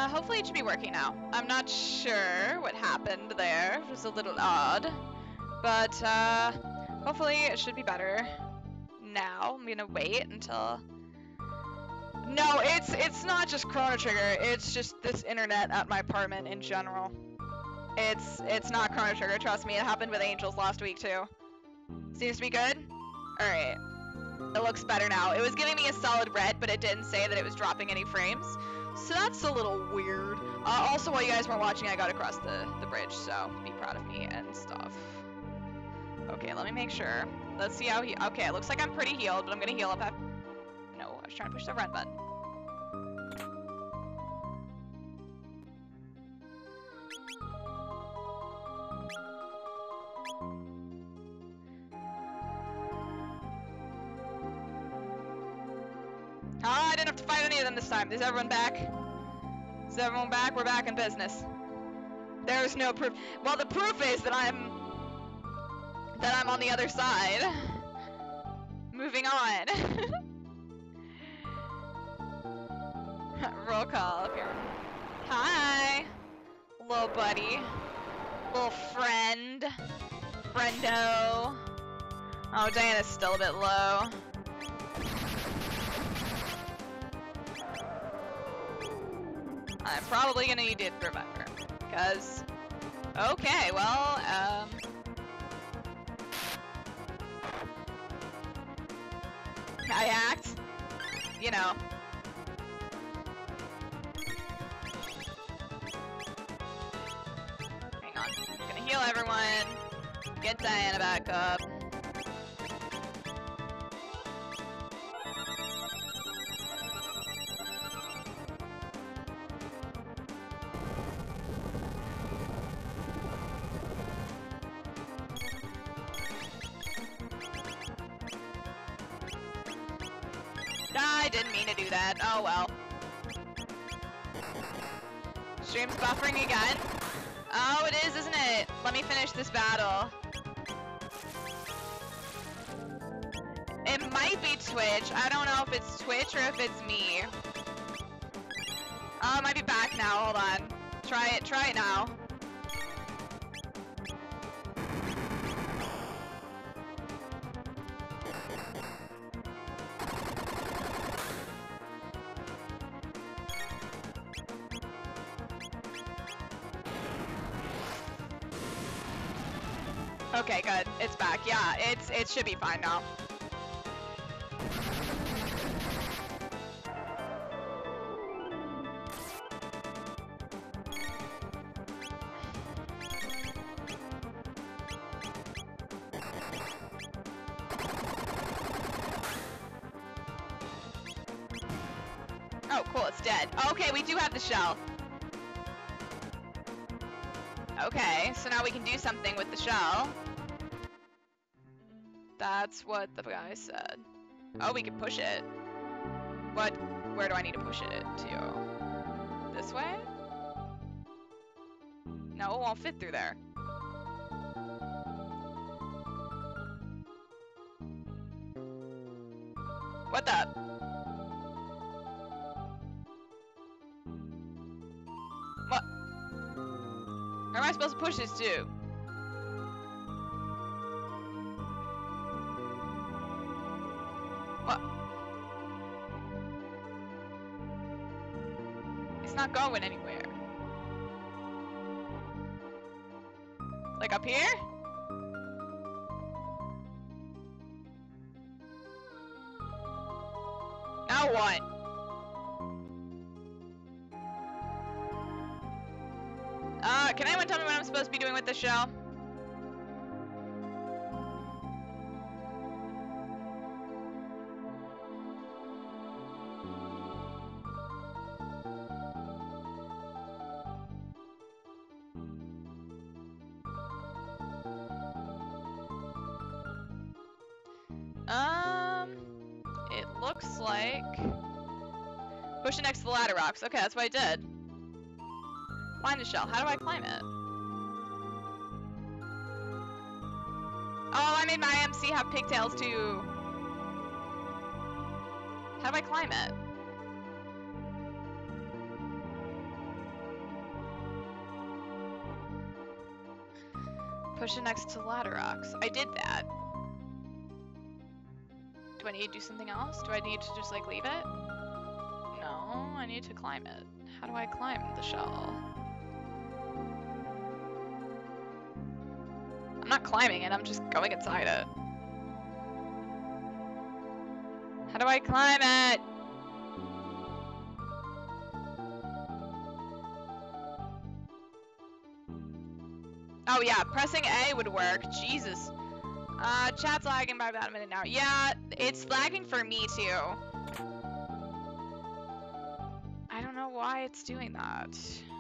hopefully it should be working now. I'm not sure what happened there. It was a little odd. But, hopefully it should be better now. I'm gonna wait until... No, it's not just Chrono Trigger. It's just this internet at my apartment in general. It's not Chrono Trigger, trust me. It happened with Angels last week, too. Seems to be good? Alright. It looks better now. It was giving me a solid red, but it didn't say that it was dropping any frames. So that's a little weird. Also, while you guys weren't watching, I got across the bridge, so be proud of me and stuff. Okay, let me make sure. Let's see how he... Okay, it looks like I'm pretty healed, but I'm gonna heal up after... No, I was trying to push the red button. I didn't have to fight any of them this time. Is everyone back? Is everyone back? We're back in business. There's no proof. Well, the proof is that I'm on the other side. Moving on. Roll call up here. Hi, little buddy, little friend, friendo. Oh, Diana's still a bit low. I'm probably gonna need to revive her, cause, okay, well, I act, you know. Hang on, I'm gonna heal everyone, get Diana back up. I didn't mean to do that. Oh well. Stream's buffering again. Oh, it is, isn't it? Let me finish this battle. It might be Twitch. I don't know if it's Twitch or if it's me. Oh, it might be back now. Hold on. Try it now. Okay, good. It's back. Yeah, it should be fine now. Oh, cool, it's dead. Okay, we do have the shell. Okay, so now we can do something with the shell. That's what the guy said. Oh, we can push it. What? Where do I need to push it to? This way? No, it won't fit through there. What the? What? Where am I supposed to push this to? What? It's not going anywhere. Like up here? Now what? Can anyone tell me what I'm supposed to be doing with this shell? It looks like... Push it next to the ladder rocks. Okay, that's what I did. Find the shell. How do I climb it? Oh, I made my MC have pigtails too. How do I climb it? Push it next to ladder rocks. I did that. Do I need to do something else? Do I need to just like leave it? No, I need to climb it. How do I climb the shell? I'm not climbing it, I'm just going inside it. How do I climb it? Oh yeah, pressing A would work. Jesus. Chat's lagging by about a minute now. Yeah, it's lagging for me too. I don't know why it's doing that.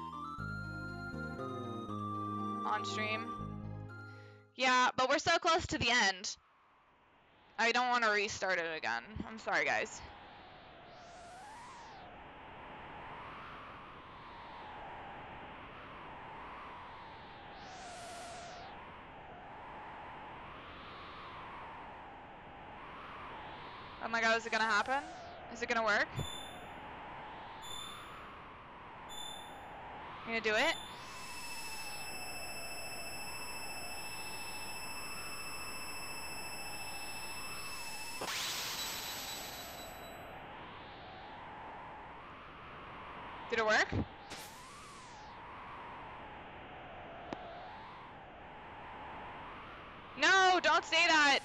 On stream. Yeah, but we're so close to the end. I don't want to restart it again. I'm sorry, guys. Oh my god, is it gonna happen? Is it gonna work? You gonna do it? Did it work? No, don't say that!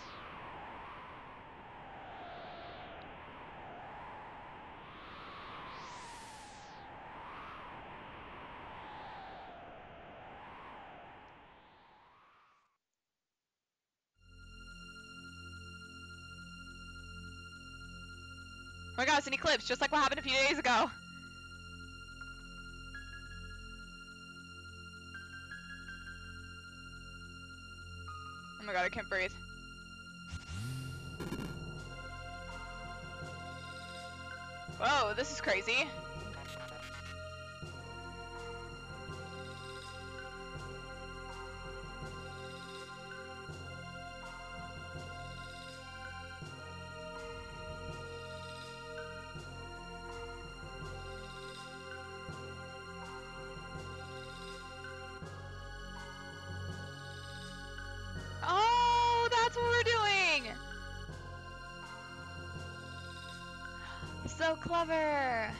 Oh my god, it's an eclipse, just like what happened a few days ago. Oh my god, I can't breathe. Whoa, this is crazy. Oh, that's what we're doing! So clever!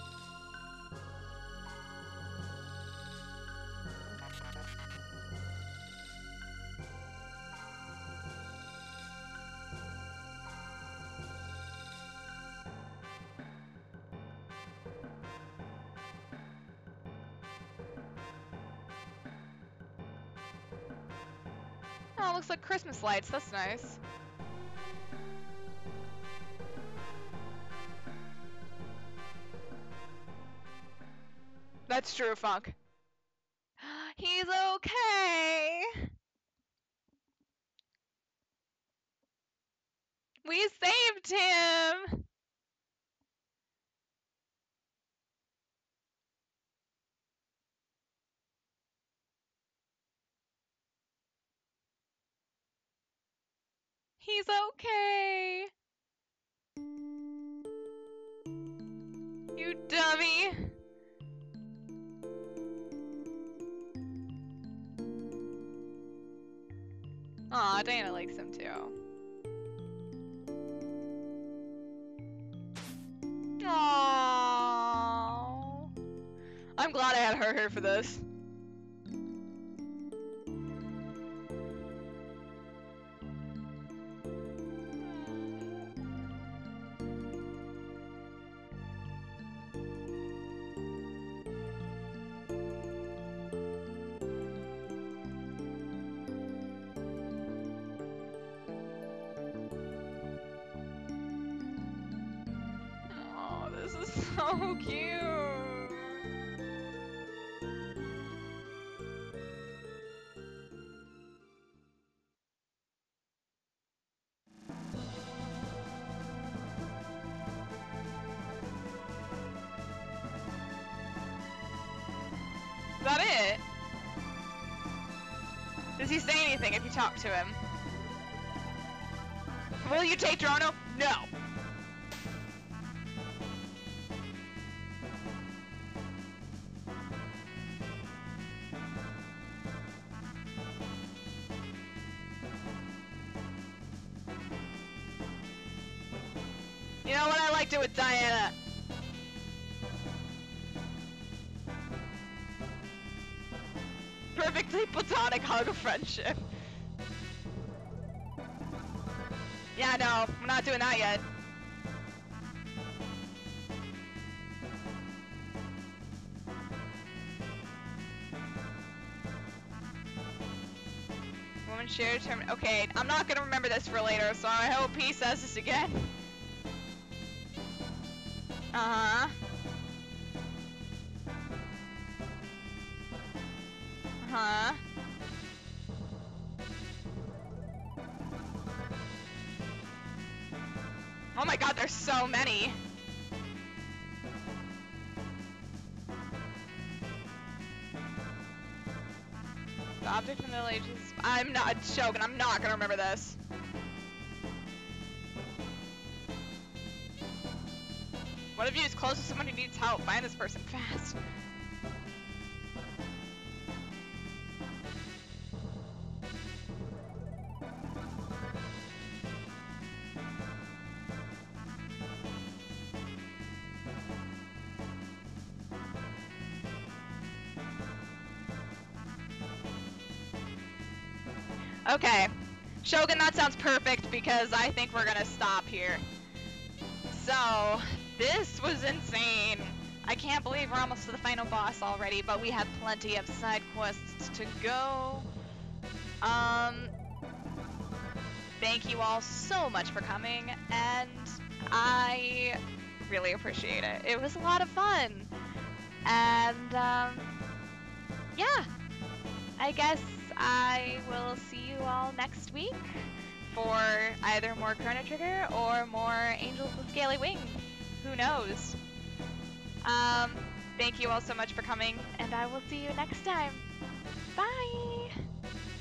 Oh, it looks like Christmas lights, that's nice. That's true, Funk. He's okay! We saved him! He's okay! You dummy! Aw, Diana likes him too. Aww. I'm glad I had her here for this. Oh, this is so cute. Is that it? Does he say anything if you talk to him? Will you take Chrono? No. connected with Diana. Perfectly platonic hug of friendship. Yeah, no, we're not doing that yet. Woman shared term. Okay, I'm not gonna remember this for later, so I hope he says this again. Uh-huh. Uh-huh. Oh my god, there's so many. The object from the Middle Ages. I'm not joking, I'm not gonna remember this. One of you is close to someone who needs help. Find this person fast. Okay, Shogun, that sounds perfect because I think we're gonna stop here. So, this was insane. I can't believe we're almost to the final boss already, but we have plenty of side quests to go. Thank you all so much for coming, and I really appreciate it. It was a lot of fun. And, yeah. I guess I will see you all next week for either more Chrono Trigger or more Angels with Scaly Wings. Who knows? Thank you all so much for coming, and I will see you next time. Bye!